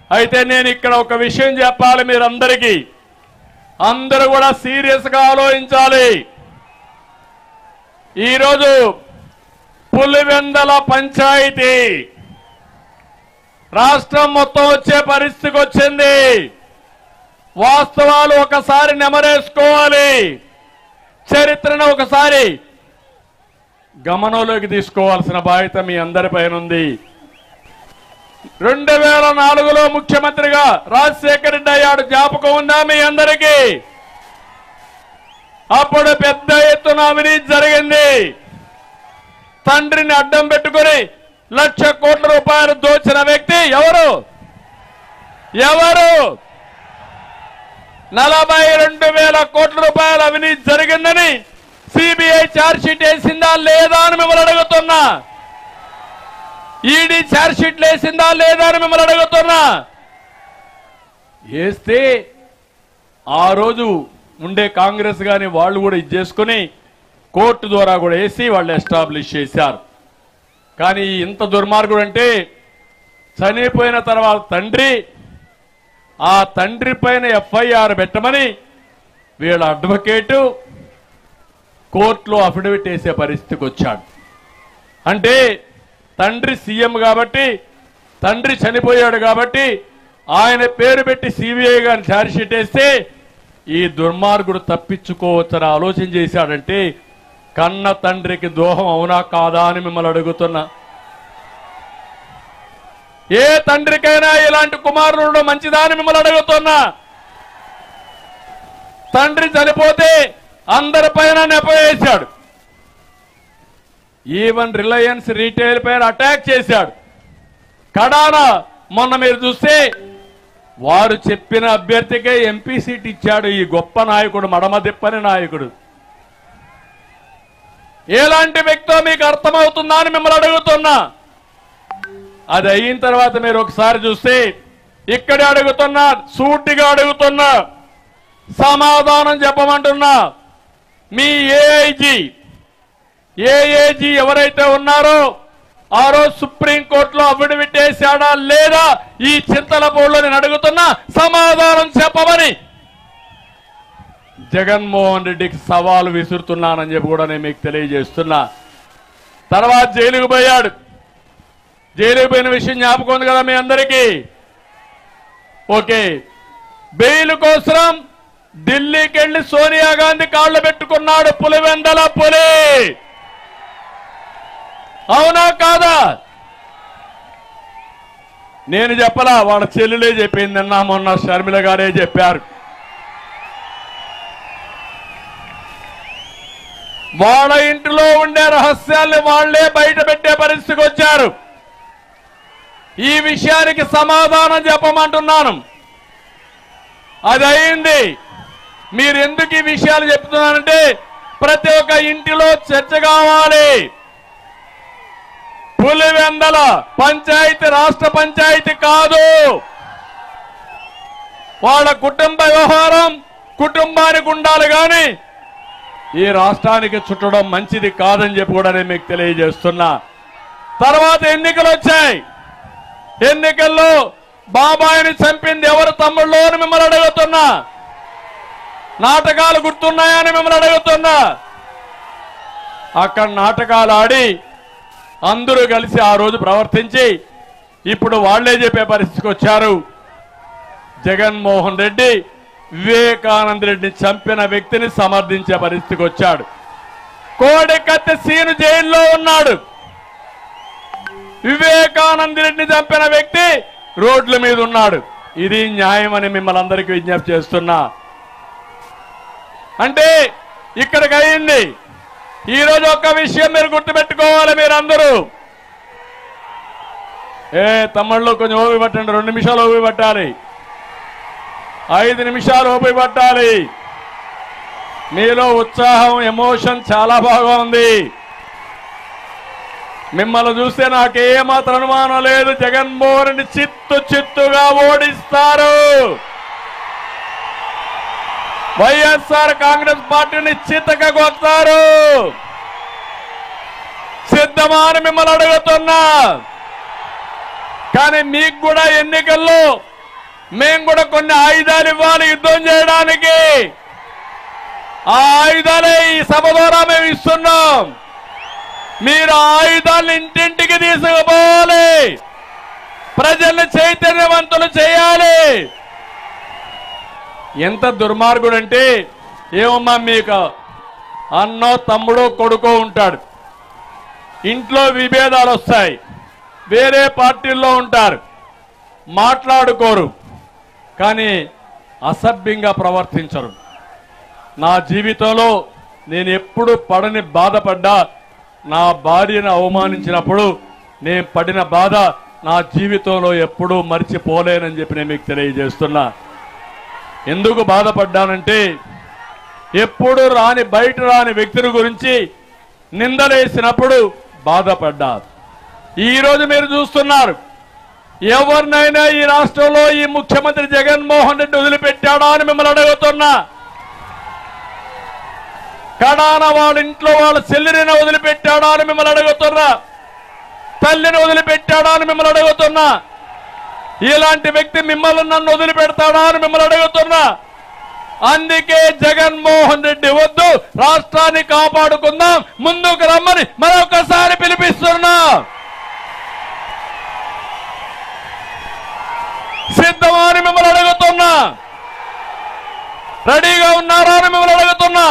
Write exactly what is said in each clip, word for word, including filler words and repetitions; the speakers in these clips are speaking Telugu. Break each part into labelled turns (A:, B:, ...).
A: అయితే నేను ఇక్కడ ఒక విషయం చెప్పాలి మీరందరికీ, అందరూ కూడా సీరియస్గా ఆలోచించాలి. ఈరోజు పులివెందల పంచాయతీ రాష్ట్రం మొత్తం వచ్చే పరిస్థితికి వచ్చింది. వాస్తవాలు ఒకసారి నెమరేసుకోవాలి, చరిత్రను ఒకసారి గమనంలోకి తీసుకోవాల్సిన బాధ్యత మీ అందరిపైన ఉంది. రెండు వేల నాలుగులో ముఖ్యమంత్రిగా రాజశేఖర రెడ్డి అయ్యాడు, జ్ఞాపకం ఉందా మీ అందరికీ? అప్పుడు పెద్ద ఎత్తున అవినీతి జరిగింది. తండ్రిని అడ్డం పెట్టుకుని లక్ష కోట్ల రూపాయలు దోచిన వ్యక్తి ఎవరు ఎవరు నలభై రెండు వేల కోట్ల రూపాయల అవినీతి జరిగిందని సిబిఐ ఛార్జ్ షీట్ వేసిందా లేదా అని మిమ్మల్ని అడుగుతున్నా. ఈడీ ఛార్జ్ షీట్ వేసిందా లేదా అని మిమ్మల్ని అడుగుతున్నా. వేస్తే ఆ రోజు ఉండే కాంగ్రెస్ గాని వాళ్ళు కూడా ఇది చేసుకుని కోర్టు ద్వారా కూడా వేసి వాళ్ళు ఎస్టాబ్లిష్ చేశారు. కానీ ఇంత దుర్మార్గుడు అంటే చనిపోయిన తర్వాత తండ్రి ఆ తండ్రి పైన ఎఫ్ఐఆర్ పెట్టమని వీళ్ళ అడ్వకేటు కోర్టులో అఫిడవిట్ వేసే పరిస్థితికి వచ్చాడు. అంటే తండ్రి సీఎం కాబట్టి, తండ్రి చనిపోయాడు కాబట్టి ఆయన పేరు పెట్టి సిబిఐ గారిని ఛార్జ్ షీట్ వేస్తే ఈ దుర్మార్గుడు తప్పించుకోవచ్చని ఆలోచన చేశాడంటే కన్న తండ్రికి ద్రోహం అవునా కాదా అని మిమ్మల్ని అడుగుతున్నా. ఏ తండ్రికైనా ఇలాంటి కుమారుడు మంచిదా అని మిమ్మల్ని అడుగుతున్నా. తండ్రి చనిపోతే అందరిపైన నెప వేశాడు. ఈవెన్ రిలయన్స్ రీటైల్ పైన అటాక్ చేశాడు. కడానా మొన్న మీరు చూస్తే వారు చెప్పిన అభ్యర్థికే ఎంపీ సీట్ ఇచ్చాడు ఈ గొప్ప నాయకుడు, మడమ తిప్పని నాయకుడు. ఎలాంటి వ్యక్తో మీకు అర్థమవుతుందా అని మిమ్మల్ని అడుగుతున్నా. అది అయిన తర్వాత మీరు ఒకసారి చూస్తే ఇక్కడే అడుగుతున్నా, సూటిగా అడుగుతున్నా, సమాధానం చెప్పమంటున్నా. మీ ఏఐజీ ఏఐజీ ఎవరైతే ఉన్నారో ఆ రోజు సుప్రీంకోర్టులో అఫిడవిట్ వేశాడా లేదా ఈ చింతలపూడిలో నేను అడుగుతున్నా, సమాధానం చెప్పమని జగన్మోహన్ రెడ్డికి సవాలు విసురుతున్నానని చెప్పి కూడా నేను మీకు తెలియజేస్తున్నా. తర్వాత జైలుకు పోయాడు. జైలుకు పోయిన విషయం జ్ఞాపకం ఉంది కదా మీ అందరికీ. ఓకే, బెయిల్ కోసం ఢిల్లీకి వెళ్లి సోనియా గాంధీ కాళ్ళు పెట్టుకున్నాడు పులివెందల పులి. అవునా కాదా? నేను చెప్పలా, వాళ్ళ చెల్లెలే చెప్పింది. నిన్న మొన్న షర్మిల గారే చెప్పారు. వాళ్ళ ఇంటిలో ఉండే రహస్యాల్ని వాళ్లే బయట పెట్టే పరిస్థితికి వచ్చారు. ఈ విషయానికి సమాధానం చెప్పమంటున్నాను. అది అయింది. మీరు ఎందుకు ఈ విషయాలు చెప్తున్నారంటే ప్రతి ఒక్క ఇంటిలో చర్చ కావాలి. పులివెందల పంచాయతీ రాష్ట్ర పంచాయతీ కాదు. వాళ్ళ కుటుంబ వ్యవహారం కుటుంబానికి ఉండాలి కానీ ఈ రాష్ట్రానికి చుట్టడం మంచిది కాదని చెప్పి కూడా నేను మీకు తెలియజేస్తున్నా. తర్వాత ఎన్నికలు వచ్చాయి. ఎన్నికల్లో బాబాయిని చంపింది ఎవరు తమ్ముళ్ళు అని మిమ్మల్ని అడుగుతున్నా. నాటకాలు గుర్తున్నాయని మిమ్మల్ని అడుగుతున్నా. అక్కడ నాటకాలు ఆడి అందరూ కలిసి ఆ రోజు ప్రవర్తించి ఇప్పుడు వాళ్లే చెప్పే పరిస్థితికి వచ్చారు. జగన్మోహన్ రెడ్డి వివేకానంద రెడ్డిని చంపిన వ్యక్తిని సమర్థించే పరిస్థితికి వచ్చాడు. కోడికత్తి సీను జైల్లో ఉన్నాడు. వివేకానంద రెడ్డిని చంపిన వ్యక్తి రోడ్ల మీద ఉన్నాడు. ఇది న్యాయం అని మిమ్మల్ని అందరికీ విజ్ఞప్తి చేస్తున్నా. అంటే ఇక్కడికి అయింది. ఈరోజు ఒక్క విషయం మీరు గుర్తుపెట్టుకోవాలి. మీరందరూ ఏ తమ్ముళ్ళు కొంచెం ఓపి పట్టండి. రెండు నిమిషాలు ఓపి పట్టాలి. ఐదు నిమిషాలు ఓపి పట్టాలి. మీలో ఉత్సాహం ఎమోషన్ చాలా బాగా ఉంది. మిమ్మల్ని చూస్తే నాకేమాత్రం అనుమానం లేదు. జగన్మోహన్ రెడ్డి చిత్తు చిత్తుగా ఓడిస్తారు. వైఎస్ఆర్ కాంగ్రెస్ పార్టీని చిత్తగా కొడతారు. సిద్ధమా అని మిమ్మల్ని అడుగుతున్నా. కానీ మీకు కూడా ఎన్నికల్లో మేము కూడా కొన్ని ఆయుధాలు ఇవ్వాలి యుద్ధం చేయడానికి. ఆ ఆయుధాలే ఈ సభ ద్వారా మేము ఇస్తున్నాం. మీరు ఆయుధాలను ఇంటింటికి తీసుకుపోవాలి, ప్రజల్ని చైతన్యవంతులు చేయాలి. ఎంత దుర్మార్గుడు అంటే, ఏమమ్మా మీకు అన్నో తమ్ముడో కొడుకో ఉంటాడు, ఇంట్లో విభేదాలు వస్తాయి, వేరే పార్టీల్లో ఉంటారు, మాట్లాడుకోరు, కానీ అసభ్యంగా ప్రవర్తించరు. నా జీవితంలో నేను ఎప్పుడు పడని బాధపడ్డా, నా భార్యను అవమానించినప్పుడు నేను పడిన బాధ నా జీవితంలో ఎప్పుడూ మర్చిపోలేనని చెప్పి నేను మీకు తెలియజేస్తున్నా. ఎందుకు బాధపడ్డానంటే, ఎప్పుడు రాని బయట రాని వ్యక్తుల గురించి నిందలేసినప్పుడు బాధపడ్డా. ఈరోజు మీరు చూస్తున్నారు, ఎవరినైనా ఈ రాష్ట్రంలో ఈ ముఖ్యమంత్రి జగన్మోహన్ రెడ్డి వదిలిపెట్టాడా అని మిమ్మల్ని అడుగుతున్నా. కడాన వాళ్ళ ఇంట్లో వాళ్ళ చెల్లిని వదిలిపెట్టాడా అని మిమ్మల్ని అడుగుతున్నా. తల్లిని వదిలిపెట్టాడా అని మిమ్మల్ని అడుగుతున్నా. ఇలాంటి వ్యక్తి మిమ్మల్ని నన్ను వదిలిపెడతాడా అని మిమ్మల్ని అడుగుతున్నా. అందుకే జగన్మోహన్ రెడ్డి వద్దు, రాష్ట్రాన్ని కాపాడుకుందాం, ముందుకు రమ్మని మరొకసారి పిలిపిస్తున్నా. సిద్ధమా అని మిమ్మల్ని అడుగుతున్నా. రెడీగా ఉన్నారా అని మిమ్మల్ని అడుగుతున్నా.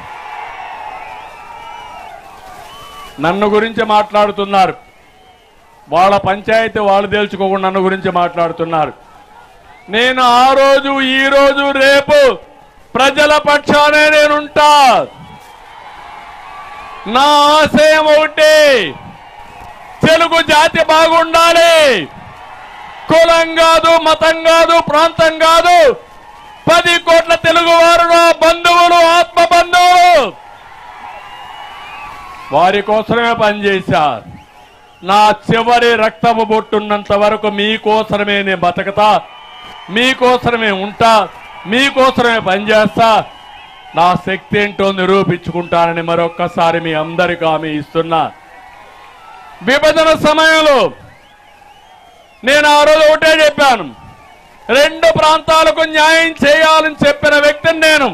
A: నన్ను గురించి మాట్లాడుతున్నారు, వాళ్ళ పంచాయతీ వాళ్ళు తేల్చుకోకుండా నన్ను గురించి మాట్లాడుతున్నారు. నేను ఆ రోజు ఈ రోజు రేపు ప్రజల పక్షానే నేనుంటా. నా ఆశయం ఒకటి, తెలుగు జాతి బాగుండాలి. కులం కాదు, మతం కాదు, ప్రాంతం కాదు, పది కోట్ల తెలుగువారు నా బంధువులు, ఆత్మ బంధువులు. వారి కోసమే పనిచేశారు. నా చివరి రక్తము బొట్టున్నంత వరకు మీకోసమే నేను బతకతా, మీకోసమే ఉంటా, మీకోసమే పనిచేస్తా. నా శక్తి ఏంటో నిరూపించుకుంటానని మరొక్కసారి మీ అందరికీ హామీ ఇస్తున్నా. విభజన సమయంలో నేను ఆ రోజు ఒకటే చెప్పాను, రెండు ప్రాంతాలకు న్యాయం చేయాలని చెప్పిన వ్యక్తిని నేను.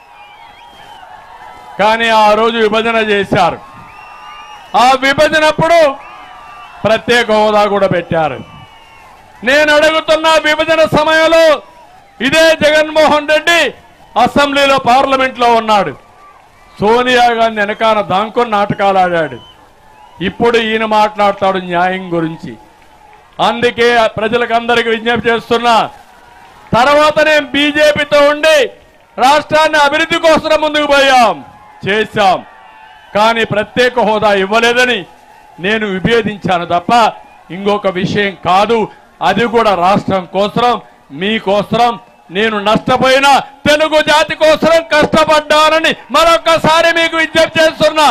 A: కానీ ఆ రోజు విభజన చేశారు. ఆ విభజనప్పుడు ప్రత్యేక హోదా కూడా పెట్టారు. నేను అడుగుతున్న విభజన సమయంలో ఇదే జగన్మోహన్ రెడ్డి అసెంబ్లీలో పార్లమెంట్లో ఉన్నాడు. సోనియా గాంధీ వెనకాల దాంకొని నాటకాలు ఆడాడు. ఇప్పుడు ఈయన మాట్లాడతాడు న్యాయం గురించి. అందుకే ప్రజలకు అందరికీ విజ్ఞప్తి చేస్తున్నా, తర్వాత నేను బీజేపీతో ఉండి రాష్ట్రాన్ని అభివృద్ధి కోసం ముందుకు పోయాం, చేశాం. కానీ ప్రత్యేక హోదా ఇవ్వలేదని నేను విభేదించాను తప్ప ఇంకొక విషయం కాదు. అది కూడా రాష్ట్రం కోసం, మీకోసం, నేను నష్టపోయిన తెలుగు జాతి కోసం కష్టపడ్డానని మరొకసారి మీకు విజ్ఞప్తి చేస్తున్నా.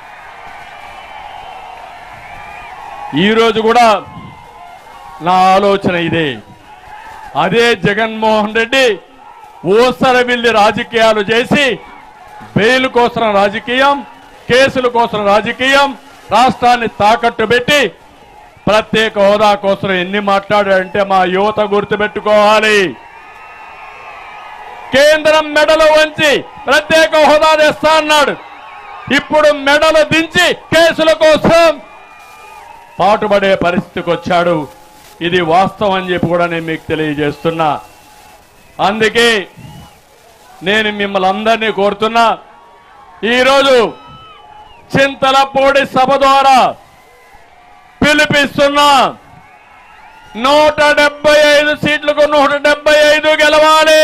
A: ఈరోజు కూడా నా ఆలోచన ఇదే. అదే జగన్మోహన్ రెడ్డి ఓసరవిల్లి రాజకీయాలు చేసి బెయిల్ కోసం రాజకీయం, కేసుల కోసం రాజకీయం, రాష్ట్రాన్ని తాకట్టు పెట్టి ప్రత్యేక హోదా కోసం ఎన్ని మాట్లాడాడంటే మా యువత గుర్తుపెట్టుకోవాలి. కేంద్రం మెడలు వంచి ప్రత్యేక హోదా తెస్తా అన్నాడు. ఇప్పుడు మెడలు దించి కేసుల కోసం పాటుపడే పరిస్థితికి వచ్చాడు. ఇది వాస్తవం అని చెప్పి కూడా నేను మీకు తెలియజేస్తున్నా. అందుకే నేను మిమ్మల్ని అందరినీ కోరుతున్నా, ఈరోజు చింతలపూడి సభ ద్వారా పిలిపిస్తున్నా, నూట డెబ్బై ఐదు సీట్లకు నూట డెబ్బై ఐదు గెలవాలి.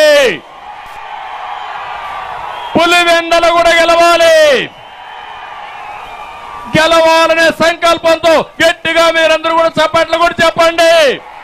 A: పులివెందల కూడా గెలవాలి. గెలవాలనే సంకల్పంతో గట్టిగా మీరందరూ కూడా చప్పట్లు కూడా చెప్పండి.